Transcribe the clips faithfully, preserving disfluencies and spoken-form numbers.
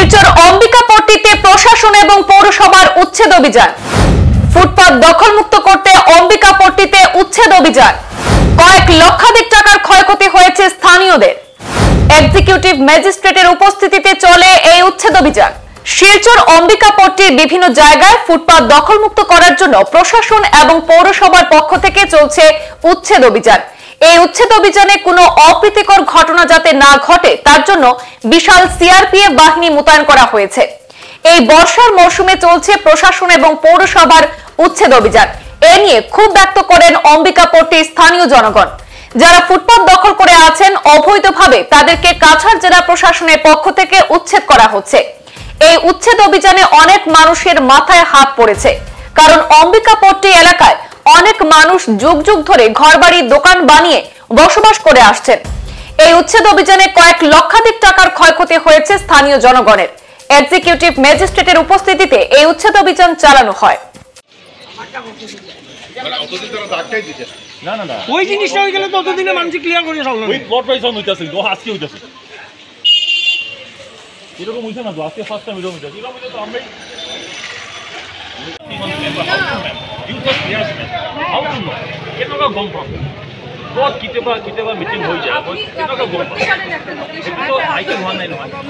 শিলচর অম্বিকাপট্টিতে প্রশাসন এবং পৌরসভার উচ্ছেদ অভিযান। ফুটপাত দখলমুক্ত করতে অম্বিকাপট্টিতে উচ্ছেদ অভিযান। কয়েক লক্ষাধিক টাকার ক্ষয়ক্ষতি হয়েছে স্থানীয়দের। এক্সিকিউটিভ ম্যাজিস্ট্রেটের উপস্থিতিতে চলে এই উচ্ছেদ অভিযান। শিলচর অম্বিকাপট্টির বিভিন্ন জায়গায় ফুটপাত দখলমুক্ত করার জন্য প্রশাসন এবং পৌরসভার পক্ষ থেকে চলছে উচ্ছেদ অভিযান। এই উচ্ছেদ অভিযানে কোনো অপ্রীতিকর ঘটনা যাতে না ঘটে তার জন্য বিশাল সিআরপিএফ বাহিনী মোতায়েন করা হয়েছে। এই বর্ষার মৌসুমে চলছে প্রশাসন এবং পৌরসভার উচ্ছেদ অভিযান। এ নিয়ে ক্ষোভ ব্যক্ত করেন অম্বিকাপট্টির স্থানীয় জনগণ। যারা ফুটপাত দখল করে আছেন অবৈধভাবে তাদেরকে কাছাড় জেলা প্রশাসনের পক্ষ থেকে উচ্ছেদ করা হচ্ছে। এই উচ্ছেদ অভিযানে অনেক মানুষের মাথায় হাত পড়েছে, কারণ অম্বিকাপট্টি এলাকায় অনেক মানুষ যুগ যুগ ধরে ঘরবাড়ি দোকান বানিয়ে বসবাস করে আসছেন। এই উচ্ছেদ অভিযানে কয়েক লক্ষাধিক টাকার ক্ষয়ক্ষতি হয়েছে স্থানীয় জনগণের। এক্সিকিউটিভ ম্যাজিস্ট্রেটের উপস্থিতিতে এই উচ্ছেদ অভিযান চালানো হয়। না না না ওই জিনিসটা হয়ে গেলে ততদিনে মানুষ ক্লিয়ার করে সব ওই প্লট ওয়াইজ অন হইতাছে তো আজকে হইতাছে এরকম হইছে না তো আজকে ফার্স্ট টাইম এরকম হইতাছে এরকম হইলে তো আমরাই You just yes man. How to know? It's not a bomb problem. What kitaba kitaba meeting हो जाए, it's not a bomb problem. So I can one and one.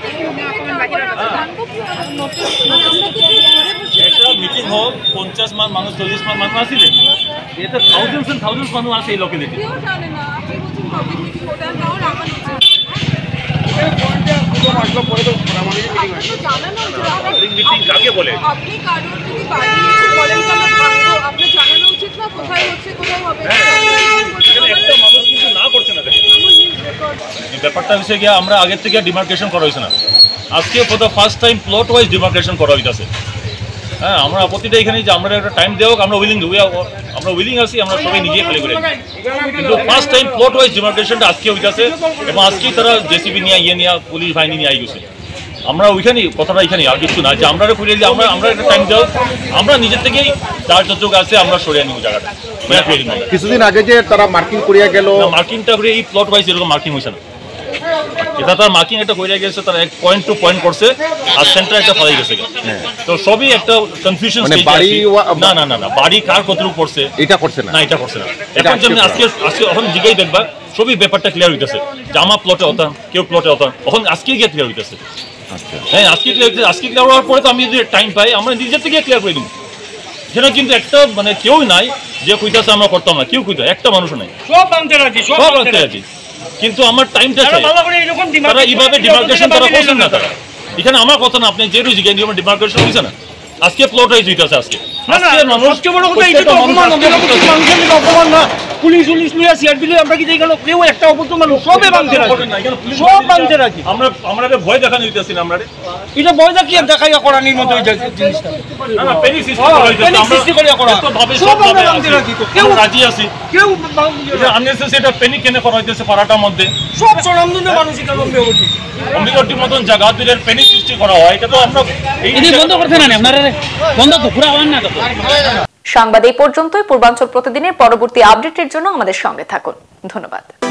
একটা মিটিং হোক পঞ্চাশ মান মানুষ চল্লিশ মান মানুষ আসিলে এটা থাউজেন্ডস এন্ড থাউজেন্ডস মানুষ আছে এই লোকালিটি মিটিং কাকে বলে আপনি কারোর যদি বাড়ি বলেন তো আপনি জানানো উচিত না কোথায় হচ্ছে কোথায় হবে একটা মানুষ কিছু না করছে না দেখেন এই ব্যাপারটা হচ্ছে কি আমরা আগে থেকে ডিমার্কেশন করা হয়েছে না আজকে for the first time plot wise demarcation করা হইতাছে। হ্যাঁ আমরা আপত্তিটা এখানে যে আমরা একটা টাইম দেওয়া আমরা উইলিং আমরা উইলিং আছি আমরা সবাই নিজে খালি করে কিন্তু ফার্স্ট টাইম প্লট ওয়াইজ ডিমার্কেশনটা আজকে হইতাছে এবং আজকেই তারা জেসিবি নিয়ে ইয়ে নিয়ে পুলিশ বাহিনী নিয়ে আই গেছে। আমরা ওইখানে কথাটা এখানে আর কিছু না যে আমরা খুলে যে আমরা আমরা একটা টাইম দেও আমরা নিজের থেকেই যার যতটুক আছে আমরা সরিয়ে নিব জায়গাটা কিছুদিন আগে যে তারা মার্কিং করিয়া গেল মার্কিংটা করে এই প্লট ওয়াইজ এরকম মার্কিং হয়েছে না এটা তার মার্কিং একটা করিয়া গেছে তারা এক পয়েন্ট টু পয়েন্ট করছে আর সেন্টার একটা ফলাই গেছে তো সবই একটা কনফিউশন না না না না বাড়ি কার কতটুকু পড়ছে এটা করছে না না এটা করছে না এখন যেমন আজকে আজকে এখন জিগাই দেখবা সবই ব্যাপারটা ক্লিয়ার হইতেছে জামা প্লটে হতাম কেউ প্লটে হতাম এখন আজকে গিয়ে ক্লিয়ার হইতেছে। হ্যাঁ আজকে আজকে ক্লিয়ার হওয়ার পরে তো আমি যদি টাইম পাই আমরা নিজের থেকে ক্লিয়ার করে দিব সেটা কিন্তু একটা মানে কেউ নাই যে কইতাছে আমরা করতাম না কেউ কইতা একটা মানুষও নাই সব আনতে রাজি সব আনতে রাজি কিন্তু আমার টাইমটা চাই তারা এইভাবে ডিমার্কেশন তারা করছেন না তারা এখানে আমার কথা না আপনি যে রুজি গেন ডিমার্কেশন হয়েছে না আজকে প্লট হয়ে যেতেছে আজকে আজকে মানুষ সবচেয়ে বড় কথা এটা তো অপমান মানুষের নিয়ে অপমান না পুলিশ পুলিশ নিয়ে সিআর দিলে আমরা কি দেখালো কেউ একটা অপমান মানুষ সবে বাঁধতে রাখি সব বাঁধতে রাখি আমরা আমরা ভয় দেখানো দিতেছি না আমরা এটা ভয় দেখিয়ে দেখাইয়া করানির মতো এই জিনিসটা না না পেনি সিস্টেম করা হইছে আমরা সৃষ্টি করিয়া করা তো ভাবে সব ভাবে বাঁধতে রাখি তো কেউ রাজি আছে কেউ এটা আননেসেসারি এটা পেনি কেন করা হইছে পারাটার মধ্যে সব সরমদুনে মানুষ এটা লম্বে ওঠে অম্বিকাপট্টির মতন জায়গা দিলের পেনি সৃষ্টি করা হয় এটা তো আমরা এই বন্ধ করতে না আপনারা বন্ধ তো পুরো আওয়ান না তো। সংবাদ এই পর্যন্তই। পূর্বাঞ্চল প্রতিদিনের পরবর্তী আপডেটের জন্য আমাদের সঙ্গে থাকুন। ধন্যবাদ।